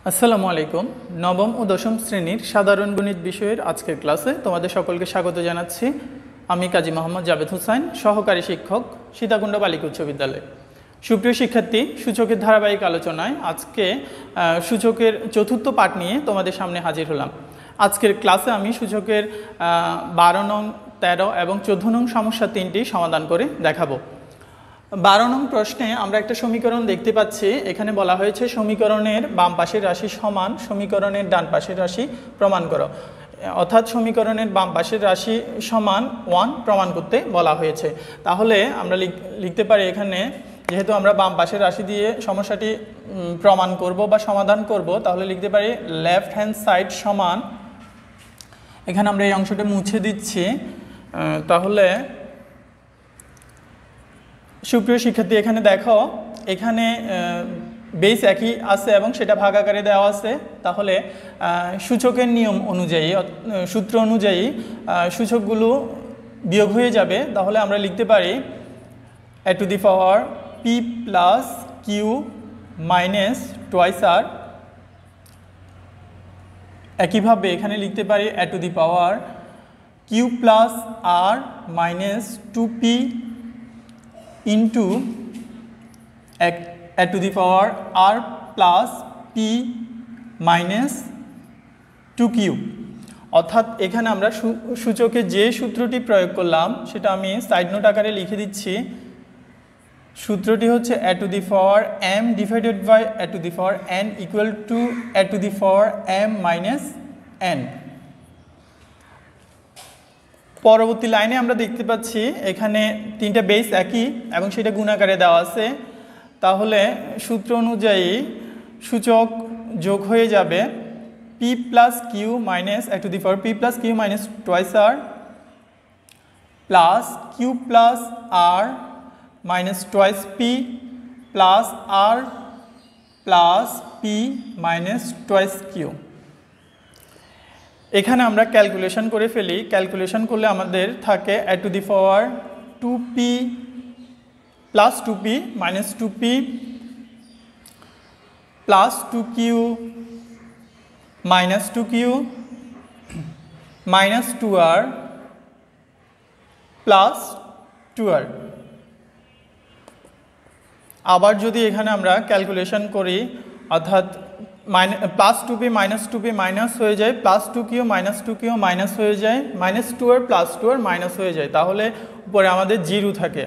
আসসালামু আলাইকুম। নবম ও দশম শ্রেণীর সাধারণ গণিত বিষয়ের আজকের ক্লাসে তোমাদের সকলকে স্বাগত জানাচ্ছি। আমি কাজী মোহাম্মদ জাবেদ হোসেন, সহকারী শিক্ষক, সীতাকুণ্ড বালিকা উচ্চ বিদ্যালয়। সুপ্রিয় শিক্ষার্থী, সূচকের ধারাবাহিক আলোচনায় আজকে সূচকের চতুর্থ পাঠ নিয়ে তোমাদের সামনে হাজির হলাম। আজকের ক্লাসে আমি সূচকের 12 নং, 13 এবং 14 নং সমস্যা তিনটি সমাধান করে দেখাবো। 12 নং প্রশ্নে আমরা একটা সমীকরণ দেখতে পাচ্ছি। এখানে বলা হয়েছে সমীকরণের বাম পাশের রাশি সমান সমীকরণের ডান পাশের রাশি প্রমাণ করো, অর্থাৎ সমীকরণের বাম পাশের রাশি সমান 1 প্রমাণ করতে বলা হয়েছে। তাহলে আমরা লিখতে পারি, এখানে যেহেতু আমরা বাম পাশের রাশি দিয়ে সমস্যাটি প্রমাণ করব বা সমাধান করব, তাহলে লিখতে পারি লেফট হ্যান্ড সাইড সমান, এখানে আমরা এই অংশটা মুছে দিচ্ছি। তাহলে সুপ্রিয় শিক্ষার্থী, এখানে দেখো, এখানে বেস একই আছে এবং সেটা ভাগ আকারে দেওয়া আছে। তাহলে সূচকের নিয়ম অনুযায়ী, সূত্র অনুযায়ী সূচকগুলো বিয়োগ হয়ে যাবে। তাহলে আমরা লিখতে পারি a to the power p plus q minus twice r। একইভাবে এখানে লিখতে পারি a to the power q plus r minus 2p into a to the power r plus p minus 2q। অর্থাৎ এখানে আমরা সূচকে যে সূত্রটি প্রয়োগ করলাম সেটা আমি সাইড নোট আকারে লিখে দিচ্ছি। সূত্রটি হচ্ছে a to the power m divided by a to the power n equal to a to the power m minus n। পরবর্তী লাইনে আমরা দেখতে পাচ্ছি এখানে তিনটা বেস একই এবং সেটা গুণাকারে দেওয়া আছে। তাহলে সূত্র অনুযায়ী সূচক যোগ হয়ে যাবে p plus q minus a to the power p plus q minus twice r plus q plus r minus twice p plus r plus p minus twice q। এখানে আমরা ক্যালকুলেশন করে ফেলি। ক্যালকুলেশন করলে আমাদের থাকে a to the power 2p plus 2p minus 2p plus 2q minus 2q minus 2r plus 2r। আবার যদি এখানে আমরা ক্যালকুলেশন করি, অর্থাৎ plus 2p minus 2p minus হয়ে যায়, plus 2q minus 2q minus হয়ে যায়, minus 2r plus 2r minus হয়ে যায়। তাহলে উপরে আমাদের 0 থাকে।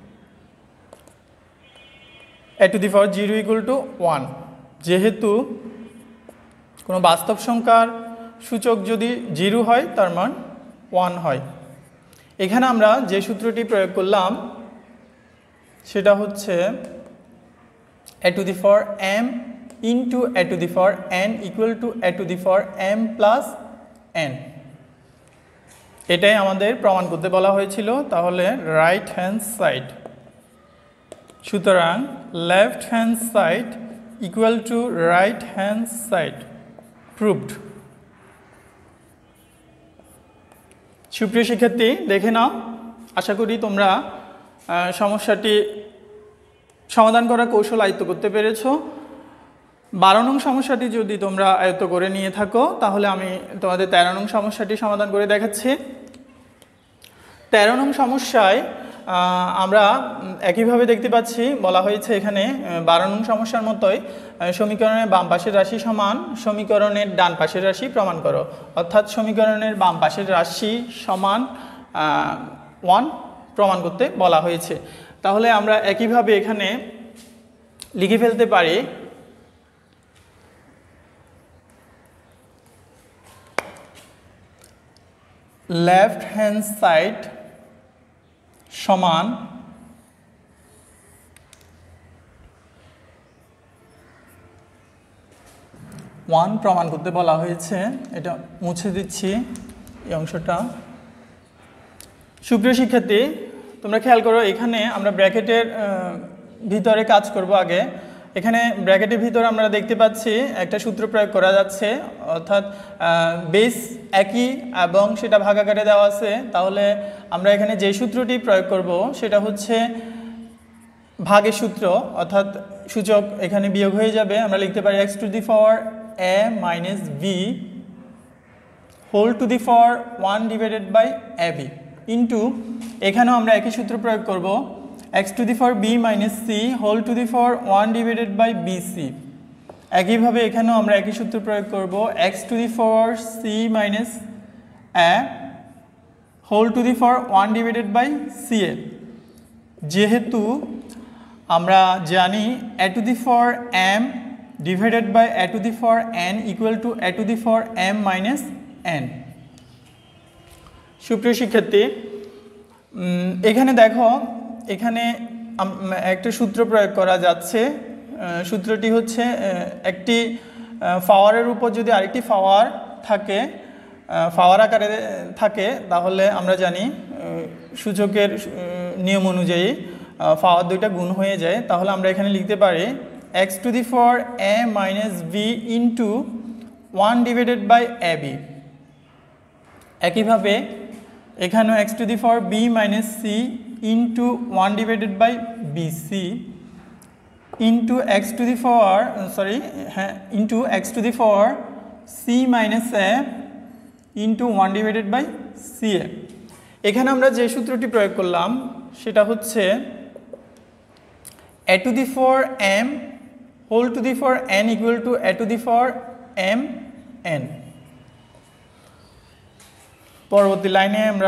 a to the power 0 equal to 1। যেহেতু কোনো বাস্তব সংখ্যার সূচক যদি 0 হয় তার মান 1 হয়। এখানে আমরা যে সূত্রটি প্রয়োগ করলাম সেটা হচ্ছে a to the power m into a to the power n equal to a to the power m plus n। এটাই আমাদের প্রমাণ করতে বলা হয়েছিল। তাহলে রাইট হ্যান্ড সাইড, সুতরাং left hand side equal to right hand side, proved. সুপ্রিয় শিক্ষার্থী, দেখে নাও, আশা করি তোমরা সমস্যাটি সমাধান করার কৌশল আয়ত্ত করতে পেরেছো। 12 নং সমস্যাটি যদি তোমরা আয়ত্ত করে নিয়ে থাকো, তাহলে আমি তোমাদের 13 নং সমস্যাটি সমাধান করে দেখাচ্ছি। 13 নং সমস্যায় আমরা একইভাবে দেখতে পাচ্ছি, বলা হয়েছে এখানে 12 নং সমস্যার মতোই সমীকরণের বাম পাশের রাশি সমান সমীকরণের ডান পাশের রাশি প্রমাণ করো। অর্থাৎ সমীকরণের বাম পাশের রাশি সমান 1 প্রমাণ করতে বলা হয়েছে। তাহলে আমরা একইভাবে এখানে লিখে ফেলতে পারি লেফট হ্যান্ড সাইড সমান 1 প্রমাণ করতে বলা হয়েছে। এটা মুছে দিচ্ছি এই অংশটা। সুপ্রিয় শিক্ষার্থী, তোমরা খেয়াল করো, এখানে আমরা ব্র্যাকেটের ভিতরে কাজ করব আগে। এখানে ব্র্যাকেটের ভিতরে আমরা দেখতে পাচ্ছি একটা সূত্র প্রয়োগ করা যাচ্ছে, অর্থাৎ বেস একই এবং সেটা ভাগাকারে দেওয়া আছে। তাহলে আমরা এখানে যে সূত্রটি প্রয়োগ করব সেটা হচ্ছে ভাগের সূত্র, অর্থাৎ সূচক এখানে বিয়োগ হয়ে যাবে। আমরা লিখতে পারি x to the power a minus b whole to the power 1 divided by ab into এখানেও আমরা একই সূত্র প্রয়োগ করব x to the power b minus c whole to the power 1 divided by bc। একইভাবে এখানেও আমরা একই সূত্র প্রয়োগ করব x to the power c minus a whole to the power 1 divided by ca। যেহেতু আমরা জানি a to the power m divided by a to the power n equal to a to the power m minus n। সুপ্রিয় শিক্ষার্থী, এখানে দেখো এখানে একটা সূত্র প্রয়োগ করা যাচ্ছে। সূত্রটি হচ্ছে একটি পাওয়ারের উপর যদি আরেকটি পাওয়ার থাকে, পাওয়ার আকারে থাকে, তাহলে আমরা জানি সূচকের নিয়ম অনুযায়ী পাওয়ার দুইটা গুণ হয়ে যায়। তাহলে আমরা এখানে লিখতে পারি x to the power a minus b into 1 divided by ab। একইভাবে এখানেও x to the power b minus c into 1 divided by bc into x to the power into x to the power c minus a into 1 divided by ca। এখানে আমরা যে সূত্রটি প্রয়োগ করলাম সেটা হচ্ছে a to the power m whole to the power n equal to a to the power m n। পরবর্তী লাইনে আমরা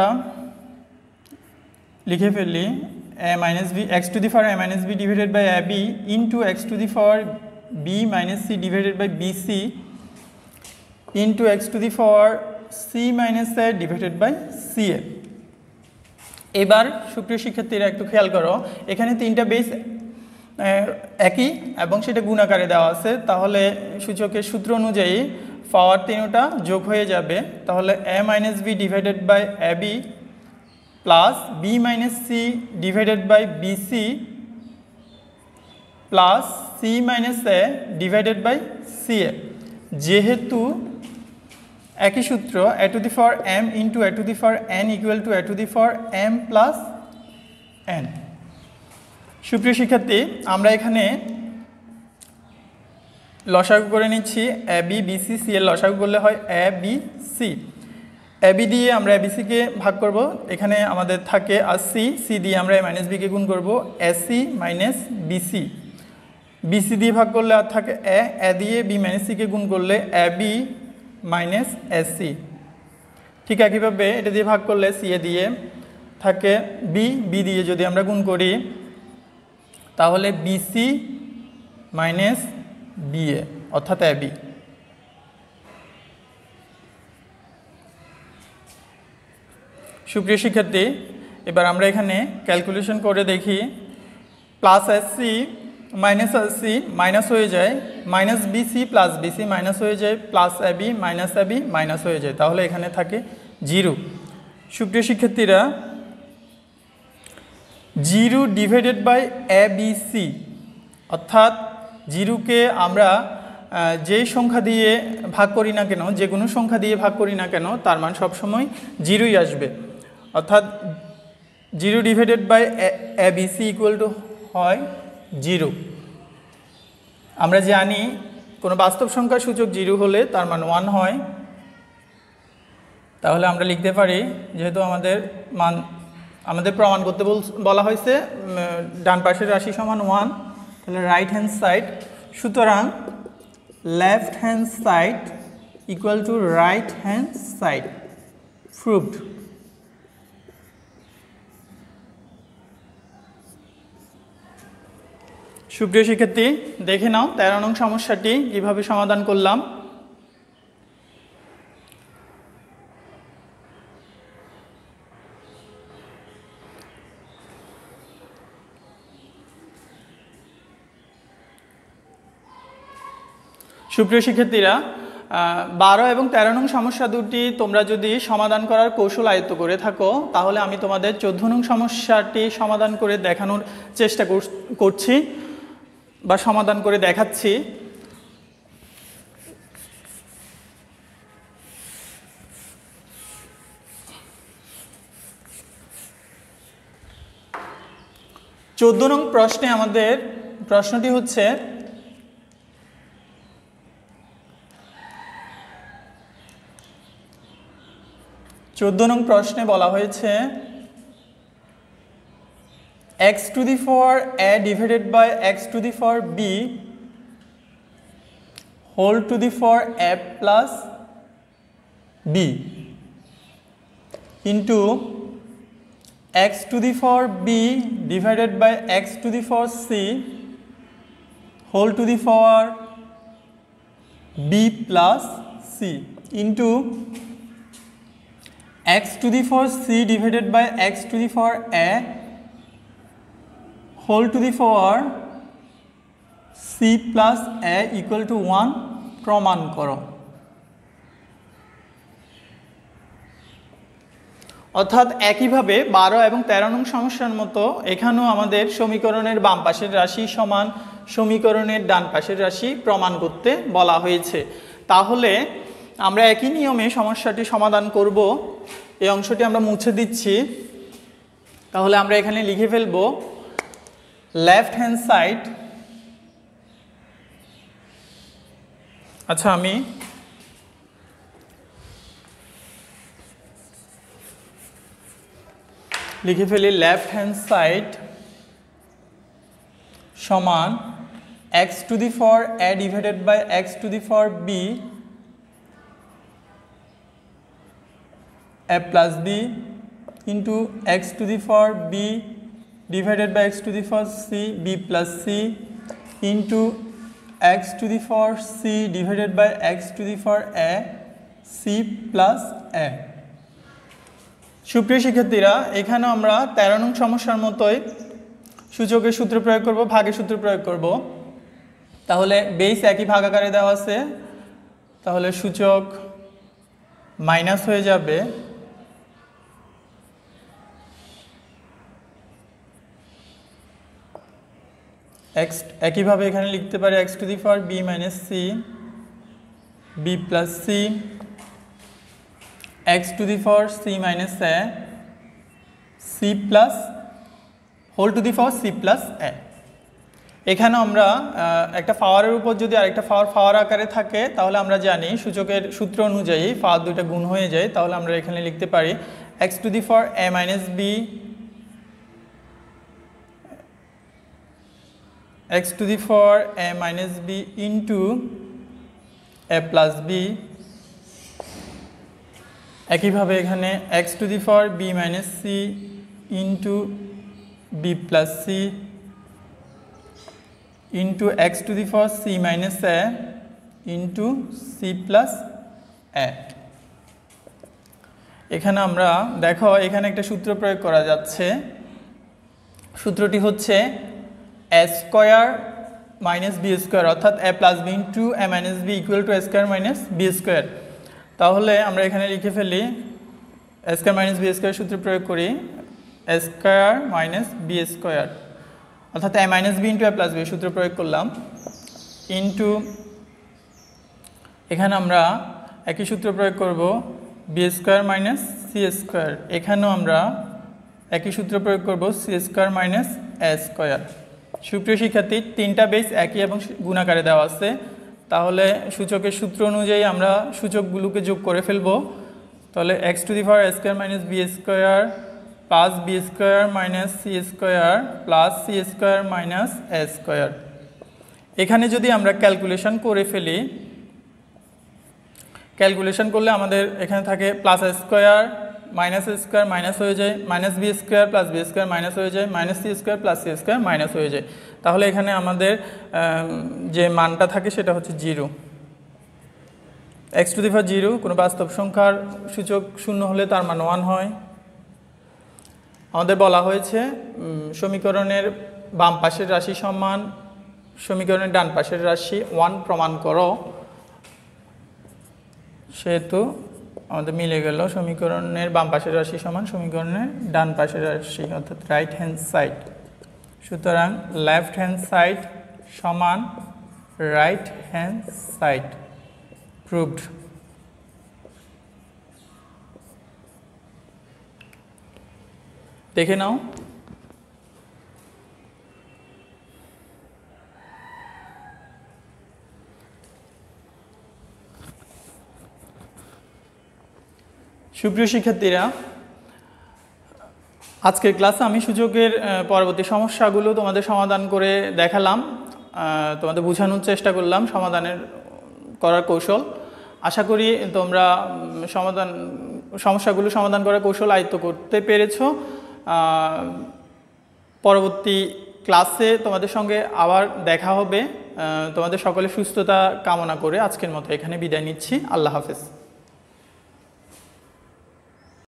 লিখে ফেললি a minus b x to the power a minus b divided by ab into x to the power b minus c divided by bc into x to the power c minus a divided by ca। এবার সুপ্রিয় শিক্ষার্থীরা একটু খেয়াল করো, এখানে তিনটা base একই এবং সেটা গুণ আকারে দেওয়া আছে। তাহলে সূচকের সূত্র অনুযায়ী পাওয়ার তিনটা যোগ হয়ে যাবে। তাহলে a minus b divided by ab plus b minus c divided by bc plus c minus a divided by ca। যেহেতু একই সূত্র a to the power m into a to the power n equal to a to the power m plus n। সুপ্রিয় শিক্ষার্থী, আমরা এখানে লসাগু করে নিচ্ছি a b b c c এর লসাগু করলে হয় a b c। a b দিয়ে আমরা a b c কে ভাগ করব, এখানে আমাদের থাকে আর c c দিয়ে আমরা a মাইনাস b কে গুণ করব a c minus b c। b c দিয়ে ভাগ করলে আর থাকে a দিয়ে b মাইনাস c কে গুণ করলে a b minus a c। ঠিক একইভাবে এটা দিয়ে ভাগ করলে c এ দিয়ে থাকে b b দিয়ে যদি আমরা গুণ করি তাহলে b c minus b a অর্থাৎ a b। সুপ্রিয় শিক্ষার্থী, এবার আমরা এখানে ক্যালকুলেশন করে দেখি plus sc minus sc minus হয়ে যায়, minus bc plus bc minus হয়ে যায়, plus ab minus ab minus হয়ে যায়, তাহলে এখানে থাকে 0। সুপ্রিয় শিক্ষার্থীরা, 0 ডিভাইডেড বাই abc অর্থাৎ 0কে আমরা যেই সংখ্যা দিয়ে ভাগ করি না কেন, যে কোনো সংখ্যা দিয়ে ভাগ করি না কেন, তার মান সবসময় 0ই আসবে। অর্থাৎ 0 divided by abc equal to হয় 0। আমরা জানি কোনো বাস্তব সংখ্যার সূচক 0 হলে তার মান 1 হয়। তাহলে আমরা লিখতে পারি, যেহেতু আমাদের প্রমাণ করতে বলা হয়েছে ডান পাশের রাশি সমান 1, তাহলে রাইট হ্যান্ড সাইড, সুতরাং left hand side equal to right hand side, proved. সুপ্রিয় শিক্ষার্থী, দেখে নাও 13 নং সমস্যাটি কিভাবে সমাধান করলাম। সুপ্রিয় শিক্ষার্থীরা, 12 এবং 13 নং সমস্যা দুটি তোমরা যদি সমাধান করার কৌশল আয়ত্ত করে থাকো, তাহলে আমি তোমাদের 14 নং সমস্যাটি সমাধান করে দেখানোর চেষ্টা করছি বা সমাধান করে দেখাচ্ছি। চোদ্দ নং প্রশ্নে আমাদের প্রশ্নটি হচ্ছে 14 নং প্রশ্নে বলা হয়েছে x to the power a divided by x to the power b whole to the power a plus b into x to the power b divided by x to the power c whole to the power b plus c into x to the power c divided by x to the power a whole to the power c plus a equal to 1 প্রমাণ করো। অর্থাৎ একইভাবে 12 এবং 13 নং সমস্যার মতো এখানেও আমাদের সমীকরণের বাম পাশের রাশি সমান সমীকরণের ডান পাশের রাশি প্রমাণ করতে বলা হয়েছে। তাহলে আমরা একই নিয়মে সমস্যাটি সমাধান করব। এই অংশটি আমরা মুছে দিচ্ছি। তাহলে আমরা এখানে লিখে ফেলব লেফট হ্যান্ড সাইড, আচ্ছা আমি লিখে ফেলি লেফট হ্যান্ড সাইড সমান x to the power a divided by x to the power b a plus b into x to the power b divided by x to the power c b plus c into x to the power c divided by x to the power a c plus a। সুপ্রিয় শিক্ষার্থীরা, এখানে আমরা 13 নং সমস্যার মতোই সূচকের সূত্র প্রয়োগ করব, ভাগের সূত্র প্রয়োগ করব। তাহলে বেস একই ভাগ আকারে দেওয়া আছে, তাহলে সূচক মাইনাস হয়ে যাবে x, একইভাবে এখানে লিখতে পারি x to the power b minus c b plus c x to the power c minus a c plus whole to the power c plus a। এখানে আমরা একটা পাওয়ারের উপর যদি আরেকটা পাওয়ার আকারে থাকে তাহলে আমরা জানি সূচকের সূত্র অনুযায়ী পাওয়ার দুইটা গুণ হয়ে যায়। তাহলে আমরা এখানে লিখতে পারি x to the power a minus b x to the power a minus b into a plus b। একইভাবে এখানে x to the power b minus c into b plus c into x to the power c minus a into c plus a। এখানে আমরা দেখো এখানে একটা সূত্র প্রয়োগ করা যাচ্ছে। সূত্রটি হচ্ছে a square minus B square, অর্থাৎ a plus B into a minus B equal to a square minus B square. তাহলে আমরা এখানে লিখে ফেলি a square minus B square সূত্র প্রয়োগ করি a square minus B square, অর্থাৎ a minus B into a plus B সূত্র প্রয়োগ করলাম ইন্টু এখানে আমরা একই সূত্র প্রয়োগ করব B square minus C square. এখানেও আমরা একই সূত্র প্রয়োগ করব C square minus A square. সুপ্রিয় শিক্ষার্থী, তিনটা বেস একই এবং গুণাকারে দেওয়া আছে। তাহলে সূচকের সূত্র অনুযায়ী আমরা সূচকগুলোকে যোগ করে ফেলব। তাহলে x to the power a square minus B square plus B square minus C square plus C square minus A square. এখানে যদি আমরা ক্যালকুলেশন করে ফেলি, ক্যালকুলেশন করলে আমাদের এখানে থাকে plus A square minus A square minus হয়ে যায়, minus B square plus B square minus হয়ে যায়, minus C square plus C square minus হয়ে যায়। তাহলে এখানে আমাদের যে মানটা থাকে সেটা হচ্ছে 0। x to the power 0, কোনো বাস্তব সংখ্যার সূচক শূন্য হলে তার মান 1 হয়। আমাদের বলা হয়েছে সমীকরণের বাম পাশের রাশি সমান সমীকরণের ডান পাশের রাশি 1 প্রমাণ করো। সেহেতু আমাদের মিলে গেল সমীকরণের বাম পাশের রাশি সমান সমীকরণের ডান পাশের রাশি, অর্থাৎ রাইট হ্যান্ড সাইড। সুতরাং লেফট হ্যান্ড সাইড সমান রাইট হ্যান্ড সাইড, প্রুভড। দেখে নাও। সুপ্রিয় শিক্ষার্থীরা, আজকের ক্লাসে আমি সূচকের পরবর্তী সমস্যাগুলো তোমাদের সমাধান করে দেখালাম, তোমাদের বোঝানোর চেষ্টা করলাম সমাধানের করার কৌশল। আশা করি তোমরা সমস্যাগুলো সমাধান করার কৌশল আয়ত্ত করতে পেরেছ। পরবর্তী ক্লাসে তোমাদের সঙ্গে আবার দেখা হবে। তোমাদের সকলে সুস্থতা কামনা করে আজকের মতো এখানে বিদায় নিচ্ছি। আল্লাহ হাফেজ।